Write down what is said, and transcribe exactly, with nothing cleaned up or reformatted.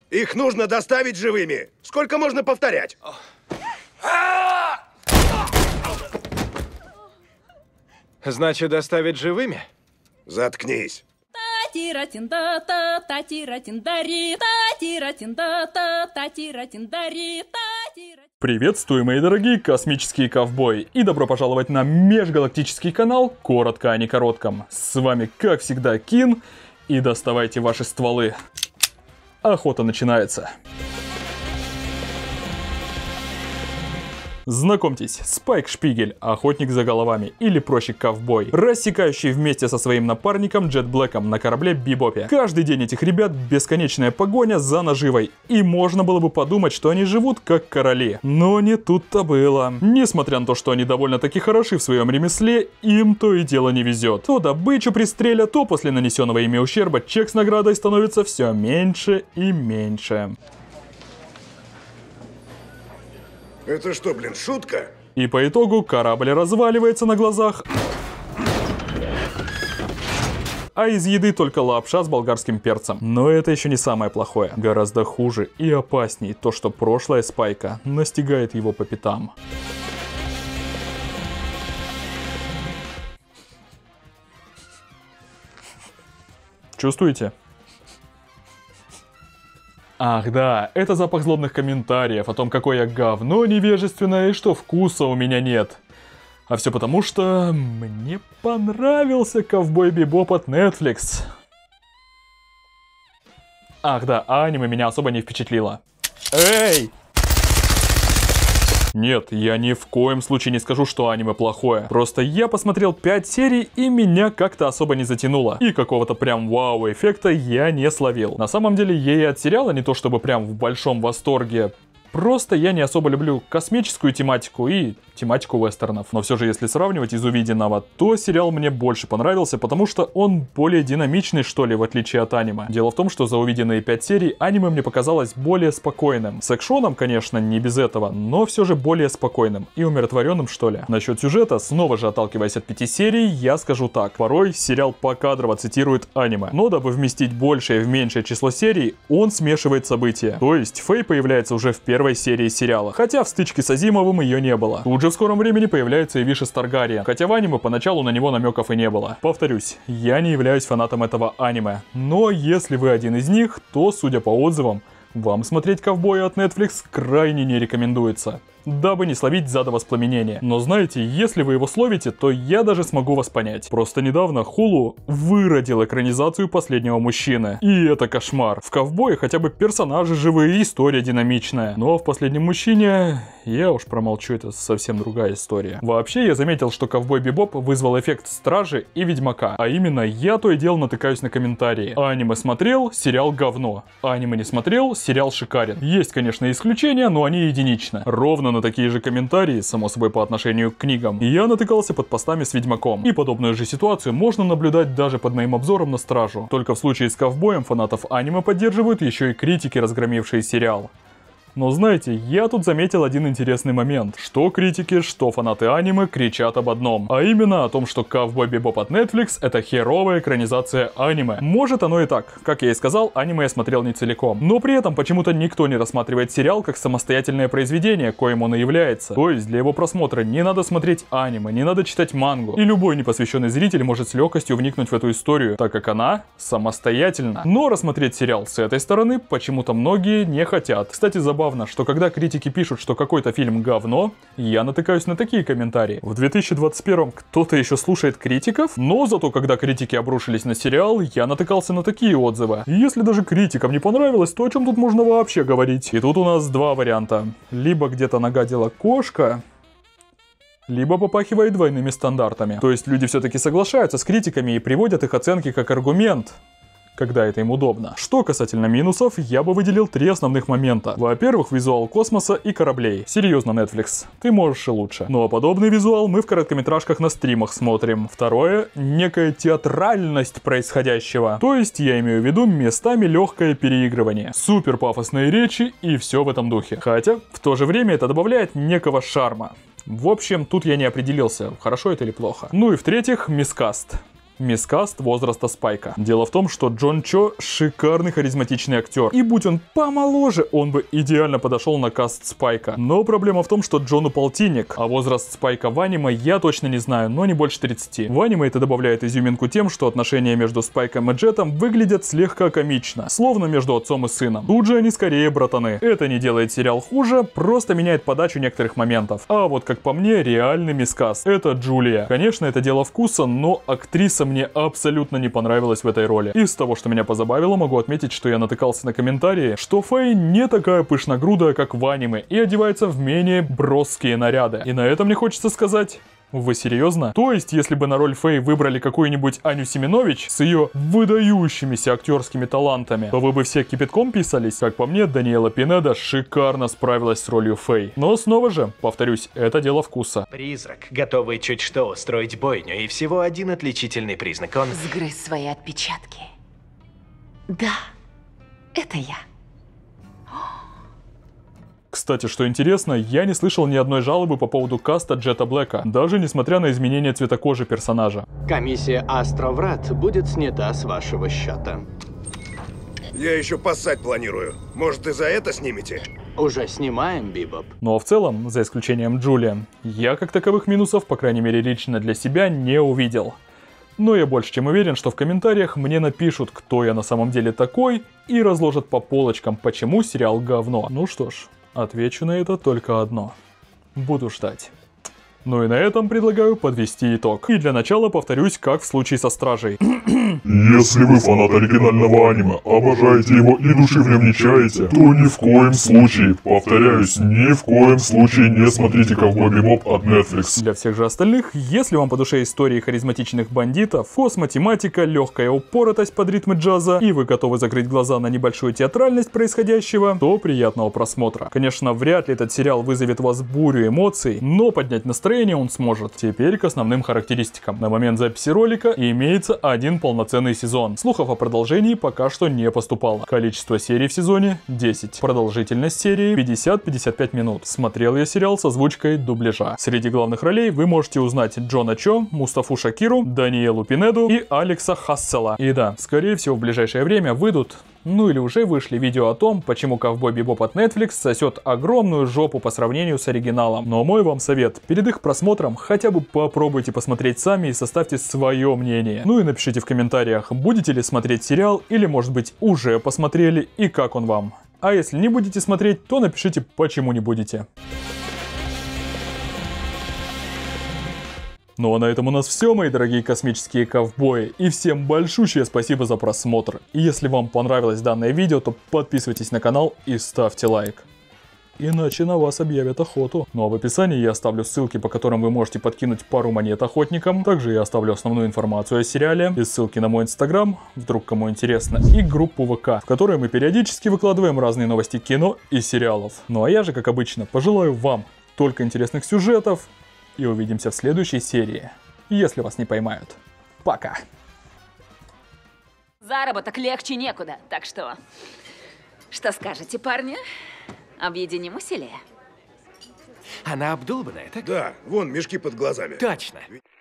Их нужно доставить живыми. Сколько можно повторять? Значит, доставить живыми? Заткнись. Приветствую, мои дорогие космические ковбои, и добро пожаловать на межгалактический канал Коротко о некоротком. С вами, как всегда, Кин, и доставайте ваши стволы. Охота начинается. Знакомьтесь, Спайк Шпигель, охотник за головами, или проще ковбой, рассекающий вместе со своим напарником Джет Блэком на корабле Бибопе. Каждый день этих ребят бесконечная погоня за наживой, и можно было бы подумать, что они живут как короли. Но не тут-то было. Несмотря на то, что они довольно-таки хороши в своем ремесле, им то и дело не везет. То добычу пристрелят, то после нанесенного ими ущерба чек с наградой становится все меньше и меньше. Это что, блин, шутка? И по итогу корабль разваливается на глазах, а из еды только лапша с болгарским перцем. Но это еще не самое плохое. Гораздо хуже и опасней то, что прошлое Спайка настигает его по пятам. Чувствуете? Ах да, это запах злобных комментариев о том, какое я говно невежественное и что вкуса у меня нет. А все потому, что мне понравился Ковбой Бибоп от Netflix. Ах да, аниме меня особо не впечатлило. Эй! Нет, я ни в коем случае не скажу, что аниме плохое. Просто я посмотрел пять серий, и меня как-то особо не затянуло. И какого-то прям вау-эффекта я не словил. На самом деле, я и от сериала не то чтобы прям в большом восторге. Просто я не особо люблю космическую тематику и тематику вестернов. Но все же, если сравнивать из увиденного, то сериал мне больше понравился, потому что он более динамичный, что ли, в отличие от аниме. Дело в том, что за увиденные пять серий аниме мне показалось более спокойным. С экшоном, конечно, не без этого, но все же более спокойным и умиротворенным, что ли. Насчет сюжета, снова же отталкиваясь от пяти серий, я скажу так. Порой сериал покадрово цитирует аниме, но дабы вместить большее в меньшее число серий, он смешивает события. То есть Фэй появляется уже в первой серии сериала, хотя в стычке с Азимовым ее не было. Тут же в скором времени появляется и Вишес Таргариен, хотя в аниме поначалу на него намеков и не было. Повторюсь, я не являюсь фанатом этого аниме, но если вы один из них, то, судя по отзывам, вам смотреть Ковбоя от Netflix крайне не рекомендуется, дабы не словить зада воспламенения. Но знаете, если вы его словите, то я даже смогу вас понять. Просто недавно Hulu выродил экранизацию «Последнего мужчины». И это кошмар. В «Ковбое» хотя бы персонажи живые и история динамичная. Но в «Последнем мужчине» я уж промолчу, это совсем другая история. Вообще, я заметил, что «Ковбой Бибоп» вызвал эффект «Стражи» и «Ведьмака». А именно, я то и дело натыкаюсь на комментарии. Аниме смотрел, сериал говно. Аниме не смотрел, сериал шикарен. Есть, конечно, исключения, но они единичны. Ровно на такие же комментарии, само собой по отношению к книгам, я натыкался под постами с Ведьмаком. И подобную же ситуацию можно наблюдать даже под моим обзором на Стражу. Только в случае с Ковбоем фанатов аниме поддерживают еще и критики, разгромившие сериал. Но знаете, я тут заметил один интересный момент. Что критики, что фанаты аниме кричат об одном. А именно о том, что Ковбой Бибоп от Netflix это херовая экранизация аниме. Может оно и так. Как я и сказал, аниме я смотрел не целиком. Но при этом почему-то никто не рассматривает сериал как самостоятельное произведение, коим он и является. То есть для его просмотра не надо смотреть аниме, не надо читать мангу. И любой непосвященный зритель может с легкостью вникнуть в эту историю, так как она самостоятельна. Но рассмотреть сериал с этой стороны почему-то многие не хотят. Кстати, забавно, что когда критики пишут, что какой-то фильм говно, я натыкаюсь на такие комментарии. В две тысячи двадцать первом кто-то еще слушает критиков, но зато когда критики обрушились на сериал, я натыкался на такие отзывы. И если даже критикам не понравилось, то о чем тут можно вообще говорить? И тут у нас два варианта. Либо где-то нагадила кошка, либо попахивает двойными стандартами. То есть люди все-таки соглашаются с критиками и приводят их оценки как аргумент, когда это им удобно. Что касательно минусов, я бы выделил три основных момента. Во-первых, визуал космоса и кораблей. Серьезно, Netflix, ты можешь и лучше. Ну а подобный визуал мы в короткометражках на стримах смотрим. Второе, некая театральность происходящего. То есть я имею в виду местами легкое переигрывание. Супер пафосные речи и все в этом духе. Хотя, в то же время это добавляет некого шарма. В общем, тут я не определился, хорошо это или плохо. Ну и в-третьих, мискаст. Мискаст возраста Спайка. Дело в том, что Джон Чо шикарный харизматичный актер. И будь он помоложе, он бы идеально подошел на каст Спайка. Но проблема в том, что Джону полтинник, а возраст Спайка в аниме я точно не знаю, но не больше тридцати. В аниме это добавляет изюминку тем, что отношения между Спайком и Джетом выглядят слегка комично, словно между отцом и сыном. Тут же они скорее братаны. Это не делает сериал хуже, просто меняет подачу некоторых моментов. А вот как по мне, реальный мискаст — это Джулия. Конечно, это дело вкуса, но актриса мне абсолютно не понравилась в этой роли. Из того, что меня позабавило, могу отметить, что я натыкался на комментарии, что Фэй не такая пышногрудая, как в аниме, и одевается в менее броские наряды. И на этом мне хочется сказать... Вы серьезно? То есть, если бы на роль Фэй выбрали какую-нибудь Аню Семенович с ее выдающимися актерскими талантами, то вы бы все кипятком писались? Как по мне, Даниэла Пинеда шикарно справилась с ролью Фэй. Но снова же, повторюсь, это дело вкуса. Призрак, готовый чуть что устроить бойню, и всего один отличительный признак. Он... Сгрыз свои отпечатки. Да, это я. Кстати, что интересно, я не слышал ни одной жалобы по поводу каста Джета Блэка, даже несмотря на изменение цвета кожи персонажа. Комиссия Астроврат будет снята с вашего счета. Я еще поссать планирую. Может, и за это снимете? Уже снимаем, Бибоп. Но в целом, за исключением Джулии, я как таковых минусов, по крайней мере лично для себя, не увидел. Но я больше чем уверен, что в комментариях мне напишут, кто я на самом деле такой, и разложат по полочкам, почему сериал говно. Ну что ж, отвечу на это только одно. Буду ждать. Ну и на этом предлагаю подвести итог. И для начала повторюсь, как в случае со Стражей. Если вы фанат оригинального аниме, обожаете его и души в нем не чаете, то ни в коем случае, повторяюсь, ни в коем случае не смотрите Ковбой Бибоп от Netflix. Для всех же остальных, если вам по душе истории харизматичных бандитов, космотематика, легкая упоротость под ритмы джаза, и вы готовы закрыть глаза на небольшую театральность происходящего, то приятного просмотра. Конечно, вряд ли этот сериал вызовет у вас бурю эмоций, но поднять настроение он сможет. Теперь к основным характеристикам. На момент записи ролика имеется один полноценный сезон. Слухов о продолжении пока что не поступало. Количество серий в сезоне десять. Продолжительность серии пятьдесят — пятьдесят пять минут. Смотрел я сериал с озвучкой дубляжа. Среди главных ролей вы можете узнать Джона Чо, Мустафу Шакиру, Даниэлу Пинеду и Алекса Хассела. И да, скорее всего в ближайшее время выйдут, ну или уже вышли видео о том, почему Ковбой Бибоп от Netflix сосет огромную жопу по сравнению с оригиналом. Но мой вам совет, перед их просмотром хотя бы попробуйте посмотреть сами и составьте свое мнение. Ну и напишите в комментариях, будете ли смотреть сериал или может быть уже посмотрели и как он вам. А если не будете смотреть, то напишите, почему не будете. Ну а на этом у нас все, мои дорогие космические ковбои, и всем большущее спасибо за просмотр. И если вам понравилось данное видео, то подписывайтесь на канал и ставьте лайк. Иначе на вас объявят охоту. Ну а в описании я оставлю ссылки, по которым вы можете подкинуть пару монет охотникам. Также я оставлю основную информацию о сериале, и ссылки на мой инстаграм, вдруг кому интересно, и группу ВК, в которой мы периодически выкладываем разные новости кино и сериалов. Ну а я же, как обычно, пожелаю вам только интересных сюжетов, и увидимся в следующей серии, если вас не поймают. Пока! Заработок легче некуда, так что... Что скажете, парни? Объединим усилия. Она обдолбанная, так? Да, вон мешки под глазами. Точно.